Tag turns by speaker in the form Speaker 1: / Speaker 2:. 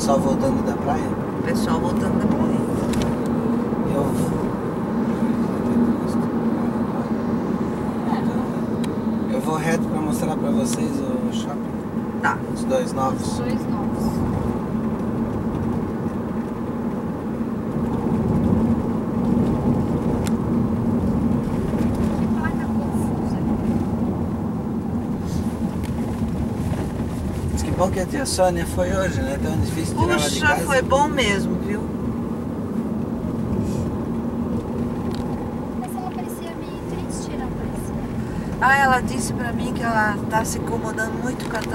Speaker 1: pessoal voltando da praia?
Speaker 2: O pessoal voltando da praia.
Speaker 1: Eu vou reto pra mostrar pra vocês o shopping.
Speaker 2: Tá.
Speaker 1: Os dois novos.
Speaker 3: Os dois novos. Que placa confusa.
Speaker 1: Mas que bom que a tia Sônia foi hoje, né? Tão difícil tirar ela de
Speaker 2: Puxa,
Speaker 1: casa.
Speaker 2: foi bom mesmo, viu?
Speaker 3: Mas ela parecia meio triste, não parecia?
Speaker 2: Ah, ela disse pra mim que ela tá se incomodando muito com a